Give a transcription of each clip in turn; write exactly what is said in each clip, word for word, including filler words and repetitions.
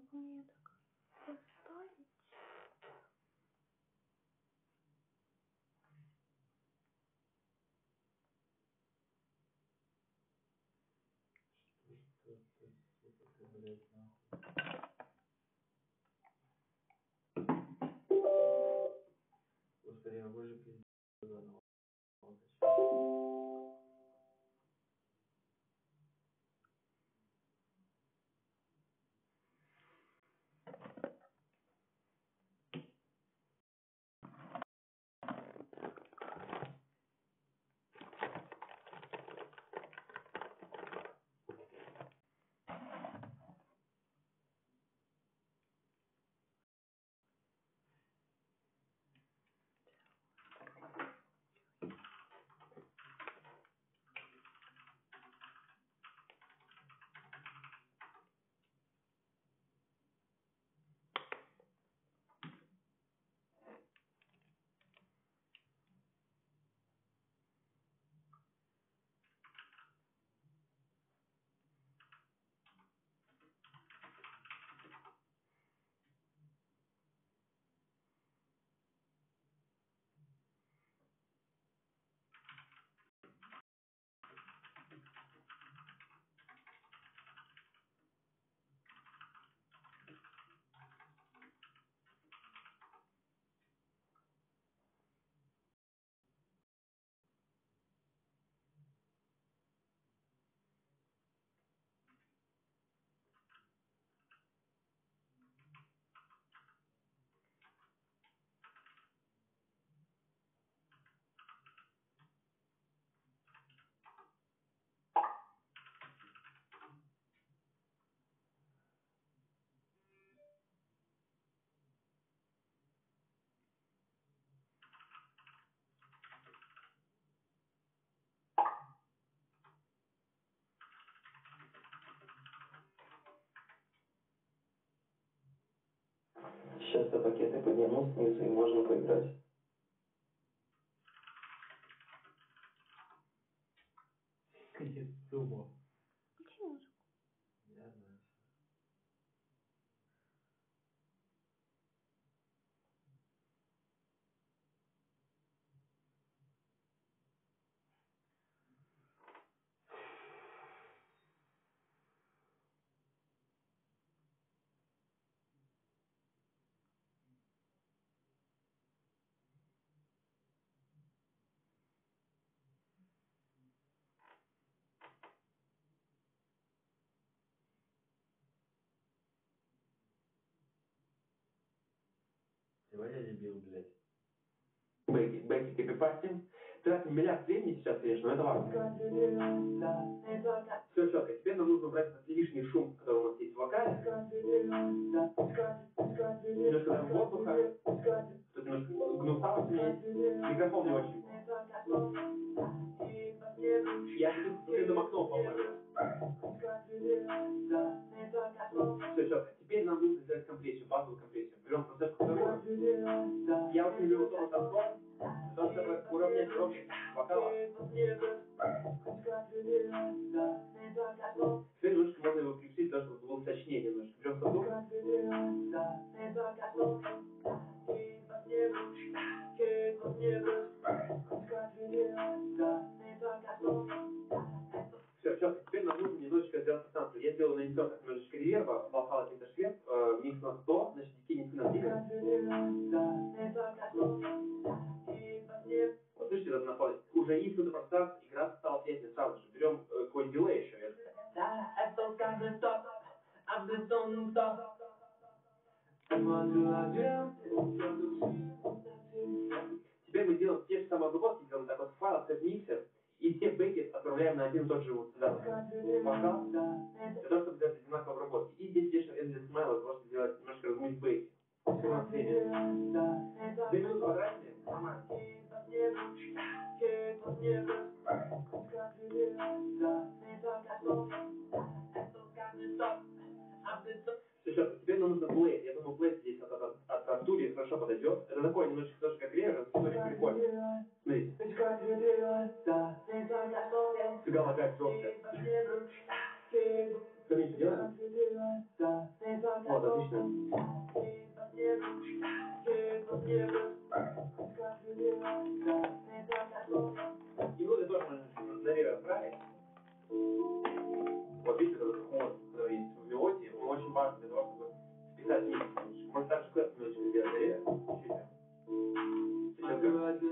мне так поставить? Господи, а боже, пиздец. Сейчас я пакеты подниму снизу и можно поиграть. Какие суммы? Включи музыку. Я знаю. Сегодня дебил, блядь. Бэки, бэки, копипастим. Тратим миллиард времени сейчас, конечно, но это важно. Все четко. Теперь нам нужно убрать этот лишний шум, который у нас есть в вокале. Немножко даже воздуха. Тут немножко гнусавость у меня есть. Микрофон не очень. Я с каждым окном, по-моему. Все четко. Теперь нам нужно сделать компрессию, базовую компрессию. Берем процесску вторую. Я очень люблю соло танцпол, для того, чтобы уравнять уровень вокала. Теперь немножко можно его приключить, для того, чтобы было сочнее немножко. Берем сосуд. Все, сейчас, теперь нам нужно немножечко сделать пространство. Я сделал на инсертах немножечко реверба, вокал от интершвет, э, микс на сто, значит, дикий на двигатель. Вот слышите, этот находит. Уже есть это пространство, игра стала приятнее сразу же. Берем э, какой-нибудь дилей еще. Теперь мы делаем те же самые обработки, делаем так вот файл, как миксер, и все бэки отправляем на один и тот же вот сюда вокал, для того, чтобы сделать одинаковые обработки. И здесь лишь endless smile, для того, чтобы сделать немножко размыть бэки. Все у нас время. Две минуты потратили? Нормально. Сейчас, теперь нам нужно плейт. Я думаю, плейт здесь от, от, от Артури хорошо подойдет. Это такой немножечко тоже как ревер, но очень прикольно. Смотрите. Фига лагает жестко. Поменьше делаем? Вот, отлично. И ноги тоже можно налево отправить. Вот видите, этот ход, который есть в мелодии, он очень важен для того, чтобы вписать микс. Можно также клэп немножечко сделать налево. Чуть-чуть.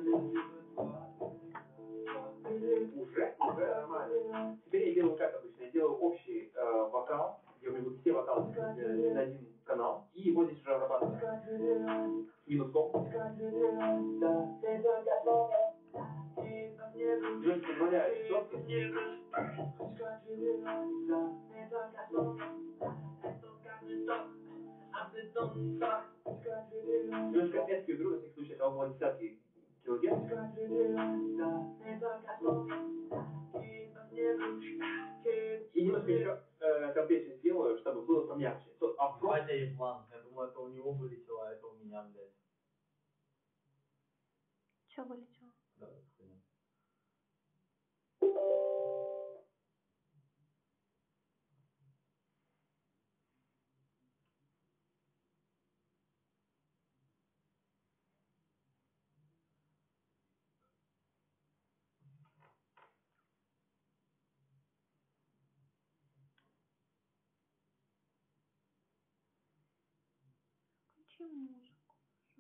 Уже, уже нормально. Теперь я делаю как обычно, я делаю общий э, вокал, где у меня будут все вокалы на один канал, и его здесь уже обрабатываю минусом. Немножечко добавляю четки. Немножко эски уберу, на всякий случай, это около десятки килогерц. И немножко еще э, компрессию сделаю, чтобы было помягче. То, а Батя еблан, я думаю, это у него вылетело, а это у меня, блядь. Че вылетело? Да, хуйня. Включи музыку.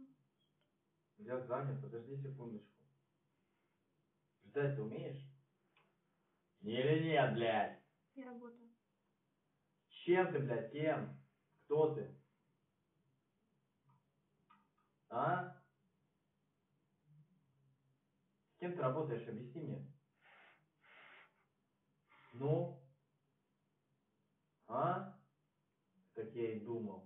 Я занят, подожди секундочку. Ждать ты умеешь? Или нет, блядь? Я работаю. Чем ты, блядь, кем? Кто ты? А? С кем ты работаешь? Объясни мне. Ну? А? Так я и думал.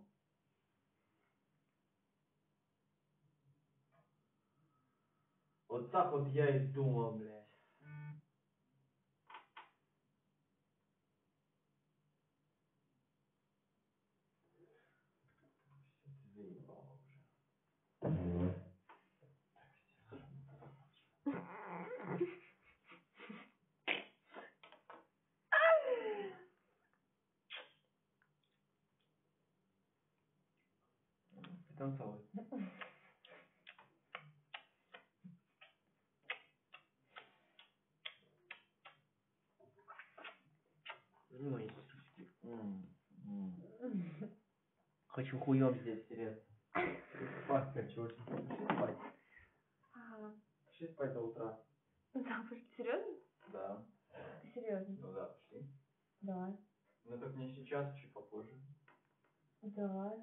Вот так вот я и думал, блядь. Всё, ты заебала уже. Танцевать. Ну и сиськи. Хочу хуем здесь тереться. Спать хочу очень. Пошли спать. Ага. Пошли спать до утра. Да, серьезно? Да. Ты серьезно? Ну да, пошли. Давай. Ну так не сейчас, чуть попозже. Давай.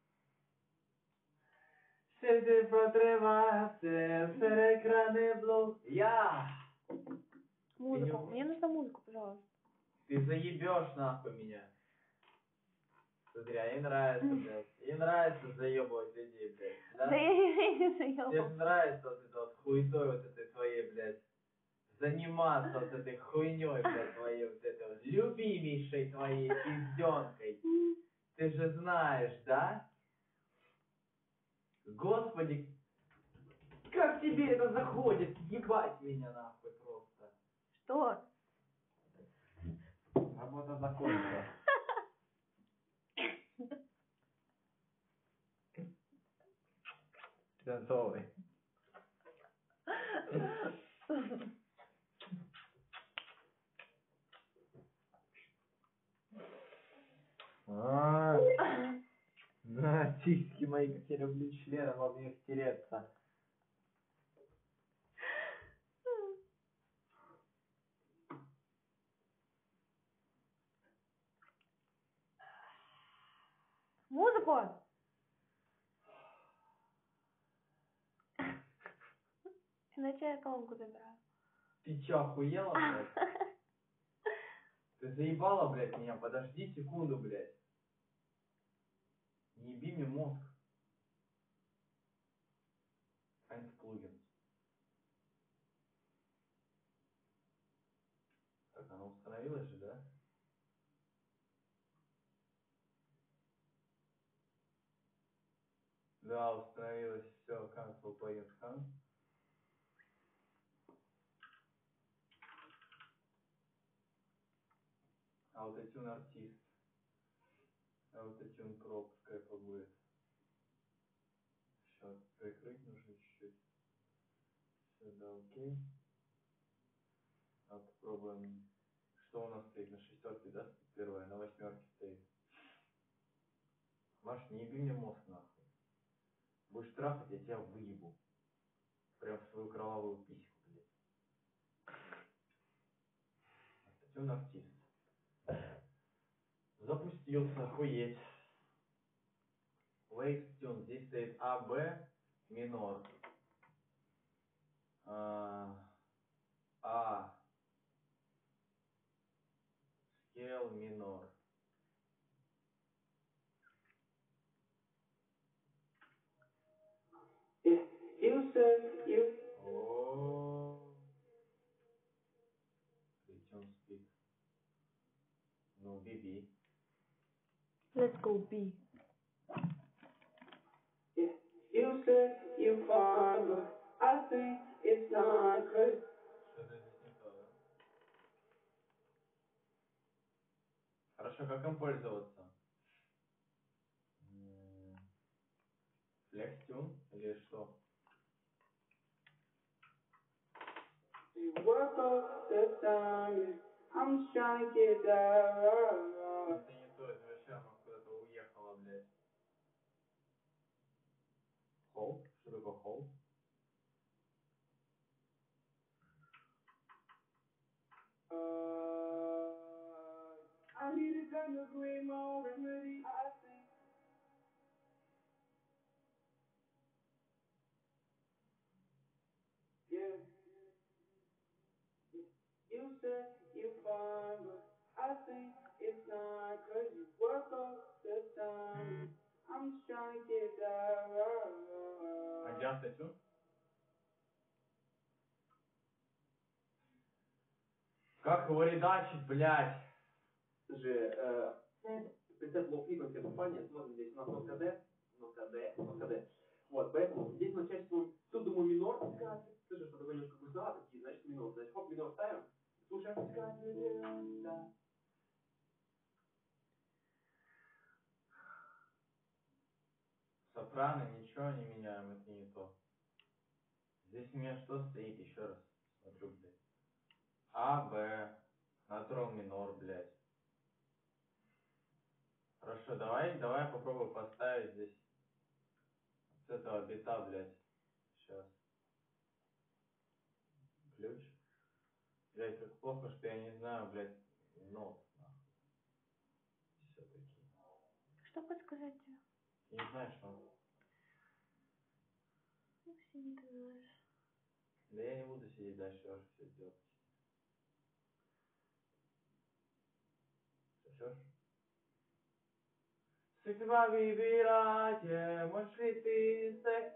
Se te potremaste ser eкраны блок. Я! Музыку. Мне нужна музыка, пожалуйста. Ты заебешь нахуй меня. Смотри, а ей нравится, блядь. Ей нравится заебывать людей, блядь. Да? Да я не заебал. Тебе же нравится вот это вот хуетой вот этой твоей, блядь. Заниматься вот этой хуйней, блядь, твоей вот этой вот любимейшей твоей пизденкой. Ты же знаешь, да? Господи, как тебе это заходит? Ебать меня нахуй просто. Что? Работа закончилась. Танцовый. А, на, сиськи мои, как я люблю членом об них тереться. Музыку! Иначе я колонку забираю. Ты чё, охуела, блядь? Ты заебала, блядь, меня? Подожди секунду, блядь. Не еби мне мозг. Антиплугин. Так, оно установилось же, да? Да, установилось. Все, cancel plugin scan. Autotune артист. Autotune Pro пускай побудет. Сейчас прикрыть нужно чуть-чуть. Сюда окей. А попробуем. Что у нас стоит на шестерке, да? Первое, на восьмерке стоит. Маш, не еби мне мозг нахуй. Будешь трахать, я тебя выебу. Прям в свою кровавую письку, блядь. Автотюн артист. Запустился, охуеть. Wake tune. Здесь стоит А, Б, минор. А, А, scale минор. You said you. О, Return speed. Ну, би би. Let's go B. Yeah. You said you fine, but I think it's not good. Что-то здесь не то, да? Хорошо, как им пользоваться? Флекстюн или что? You work all the time, I'm just trying to get that right. Это не то, это вообще оно куда-то уехало, блядь. Холд? Что такое холд? Uh, I need a kind of great more remedy, I think. Yeah. You said you fine, but I think it's not, cause you work all the time. I'm just trying to get that right. А где автотюн? Как его редачить, блядь? Же, э, прицеп low frequency компания, смотрим здесь у нас нотка D, нотка D, нотка D. Вот, поэтому здесь мы чаще всего, тут думаю минор, слышишь, что такое немножко грустновато, такие, значит минор, значит хоп, минор ставим, слушаем. Сопрано, ничего не меняем, это не то. Здесь у меня что стоит, еще раз смотрю, блядь. А, Б, натурал минор, блядь. Хорошо, давай, давай я попробую поставить здесь с этого бита, блядь. Сейчас. Ключ. Блядь, как плохо, что я не знаю, блядь, нот, нахуй. Все-таки. Что подсказать тебе? Ты не знаешь, что? Ну, сиди, ты знаешь. Да я не буду сидеть дальше, я уже все сделал. Слышишь? Судьба выбирать, можешь ли ты секс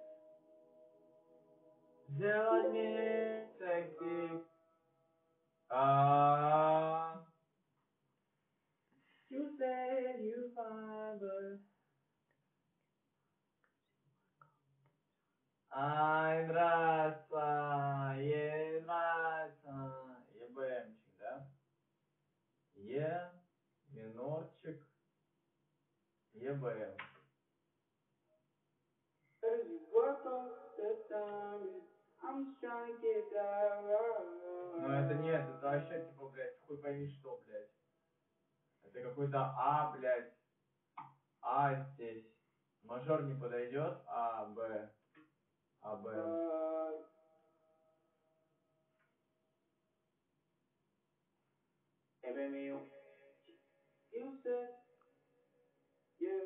сделать мне секси? А, you said you fine, but ай, нравится, ей нравится. ЕБМчик, да? Е, минорчик, ЕБМ. Cause you work all the time, I'm just trying to get that right. Ну это нет, это вообще типа, блядь, хуй пойми что, блядь. Это какой-то А, блядь. А здесь. Мажор не подойдет, А, Б. А, Б. Uh, hey, baby, you, you said, yeah,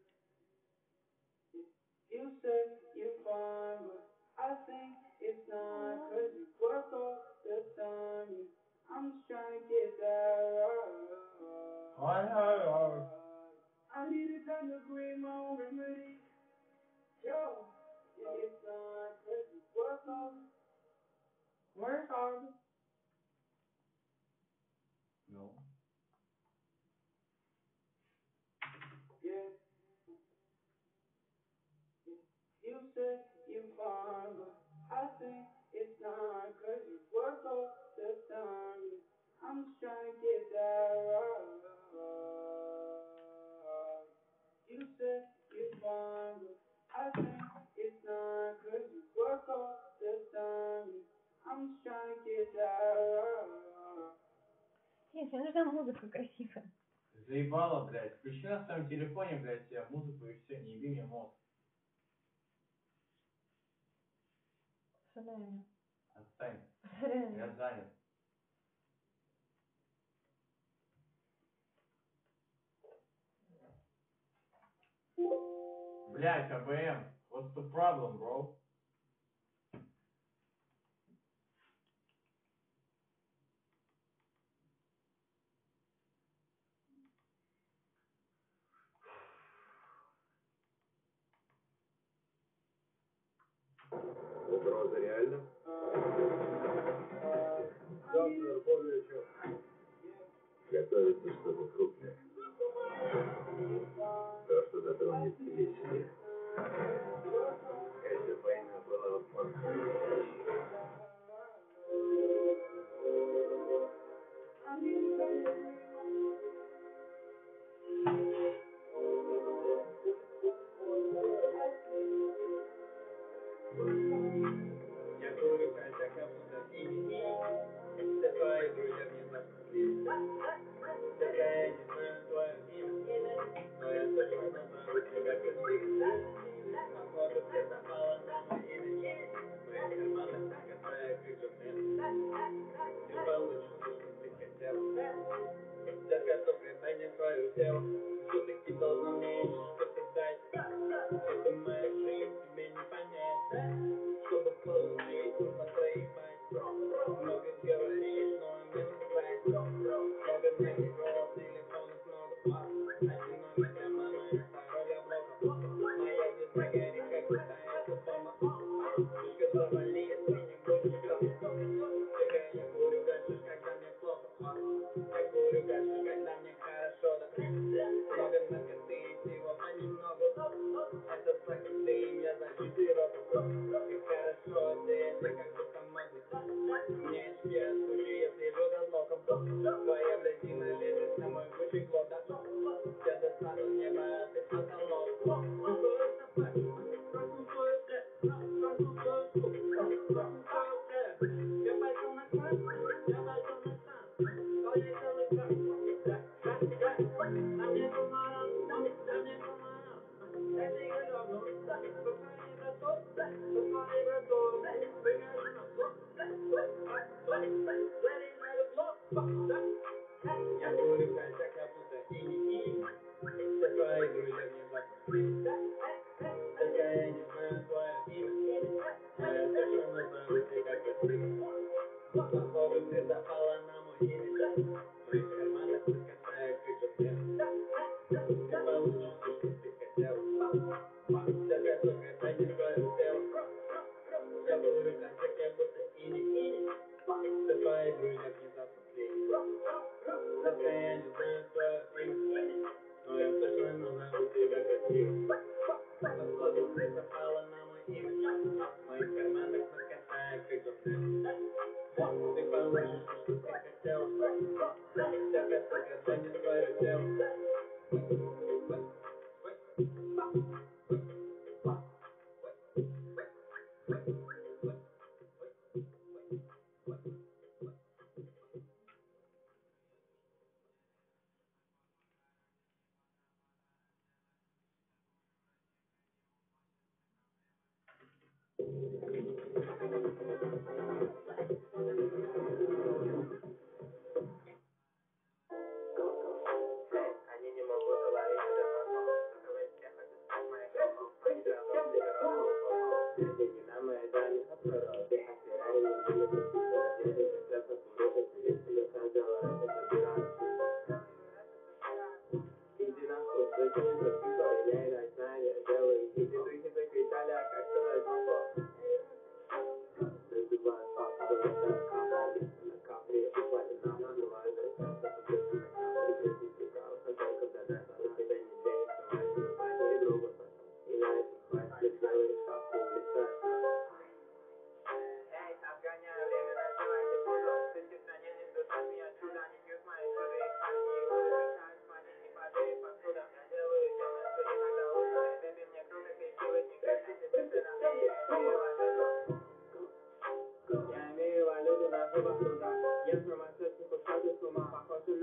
you said you fine, but I think it's not, cause you work all the time, I'm just trying to get that right. Ой, ой, ой. I need a kind of great more remedy, yo, yeah, it's not, cause you work all, Work hard. Ну. yeah. You said you fine, but I think it's not, cause you work all the time. I'm just trying to get that right. Мне нужна музыка красивая. Заебало, блядь. Включи на своем телефоне, блядь, себе музыку и все, не еби мне мозг. Реально. Отстань. Реально. Я занят. Блядь, АБМ. What's the problem, bro? Угроза реально? Завтра более чем. Готовится что-то крупное. То, что затронет весь мир. Эта война была последней. Я курю, хотя как будто и все твои друзья внезапно слились. Только я не знаю твое имя, но я точно назову тебя красивым. Походу ты запала на мой имя. В твоих карманах только твоя крючок. Ты получишь все, что ты хотела. Детка, только дай мне свое тело. Все-таки должна мне еще что-то дать. Это моя жизнь, тебе не понять. Чтобы получить, нужно проебать. Много говоришь, но мне насрать. Много номеров, телефонов много пар. Один номер для мамы, а второй для блока. Моя звезда горит, как будто это бомба. Пушка завалит, ты не будешь делать. Только я курю гашиш, когда мне плохо. Я курю гашиш, когда мне хорошо, да. Много наркоты, всего понемногу. Это так, ты я забитый рот. Как хорошо, ты, ты как будто магнит. Мне очки от Гуччи, я слежу за локом. Твоя блядина лезет на мой Гуччи глот, да. Я достану небо, а ты потолок. Твой собак, просну свою блядь, просну свою суку, просну свою блядь. Я пойду на кран, я пойду на кран. Твоя целый кран, да, да, да. На мне кумаран, на мне кумаран. Я тебе давно, со своей братом, со своей братом. Выхожу на блок, я курю, хотя как будто и не и. Все твои друзья внезапно слились. Только я не знаю твое имя, но я точно назову тебя красивым. Походу ты запала на мой имя. В твоих карманах только твоя крючок. Ты получишь все, что ты хотела. Только только дай мне свое тело. Я курю, хотя как будто и не и. Все твои друзья внезапно слились. Только я не знаю твое имя, но я точно назову тебя красивым. Походу ты запала на мой имя. В моих карманах наркота, как запрет. Ты получишь все, что ты хотела. Только только дай мне свое тело. Они не могут уловить этот вопрос. Закрывай всех, это стать моей кровью. Они сразу убирают. Деньги на моей даме. Потеряли неделю, надеюсь, что покурю. Если я хотела, это забирать. Иди нахуй, зачем ты пришел? Я и так знаю, я делаю хит. Духи закричали, а как сказать вопрос? Разбиваю папу, залетаю капли. На капли, я платим нам, называю за часто, поддержу на капли. Если ты прав, хотя когда это у тебя не денег, то возьми, возьми другой пацан. И на этом хватит, сделаешь шапку, улетаешь. Эй, обгоняю время, называйте буду. Тысячи страниц не ждут от меня чуда. Не пьют мои суды, их память не буду. Решаю смотреть, не падай посуда. Я делаю темное, что иногда утро. Бэби, мне круто, красивый снега. Эти цифры на мне, я имею валюту. Я имею валюту на зубах труда. Я информацию, психушаты с ума. Похоже